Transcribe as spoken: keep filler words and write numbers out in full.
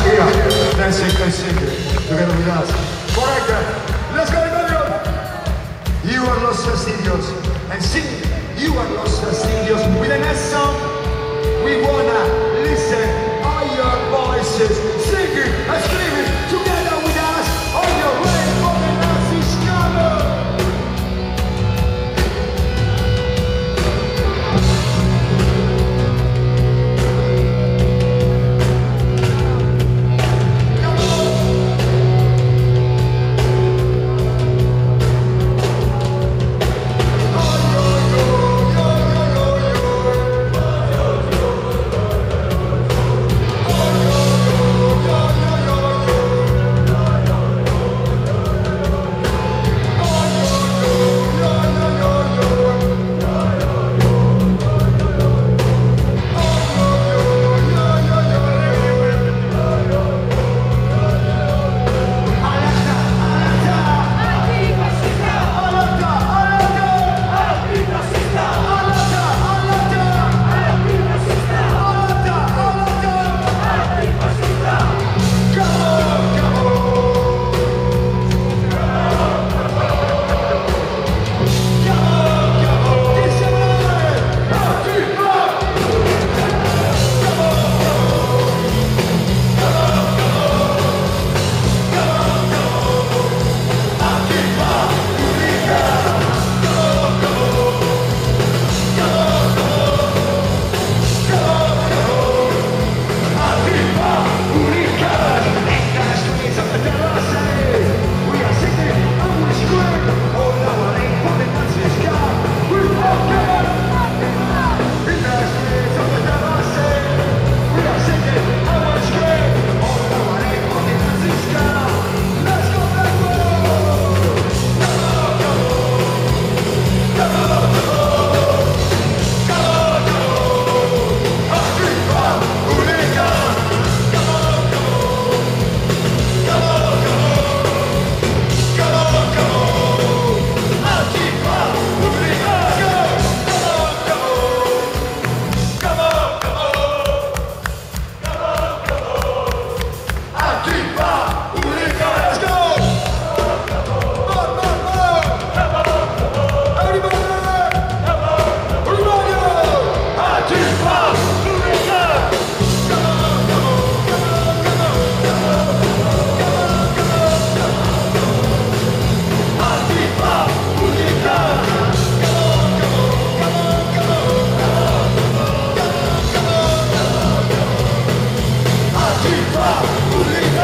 here, dancing and singing together with us. Alright guys, let's go Emilio! You are Los Fastidios, and sing You Are Los Fastidios with the next song. We wanna listen all your voices singing and screaming together with us. Are you ready for the Nazi scandal? Antifa, Ulica.